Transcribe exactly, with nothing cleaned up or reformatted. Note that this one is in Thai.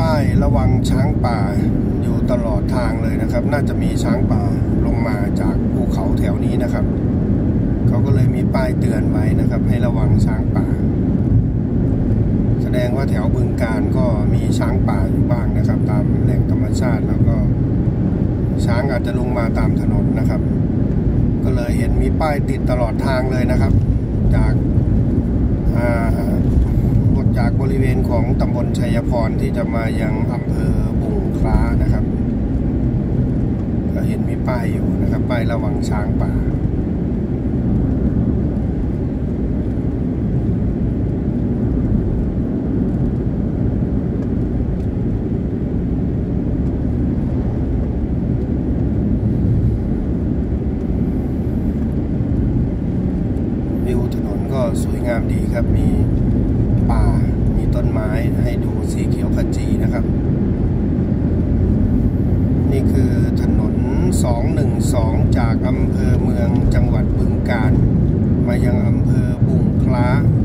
ป้ายระวังช้างป่าอยู่ตลอดทางเลยนะครับน่าจะมีช้างป่าลงมาจากภูเขาแถวนี้นะครับเขาก็เลยมีป้ายเตือนไว้นะครับให้ระวังช้างป่าแสดงว่าแถวบึงกาฬก็มีช้างป่าอยู่บ้างนะครับตามแหล่งธรรมชาติแล้วก็ช้างอาจจะลงมาตามถนนนะครับก็เลยเห็นมีป้ายติดตลอดทางเลยนะครับจากจากบริเวณของตำบลชัยพรที่จะมายังอำเภอบุงคล้านะครับก็เห็นมีป้ายอยู่นะครับป้ายระวังช้างป่าวิวถนนก็สวยงามดีครับมีป่ามีต้นไม้ให้ดูสีเขียวขจีนะครับนี่คือถนนสองหนึ่งสองจากอำเภอเมืองจังหวัดบึงกาฬมายังอำเภอบุงคล้า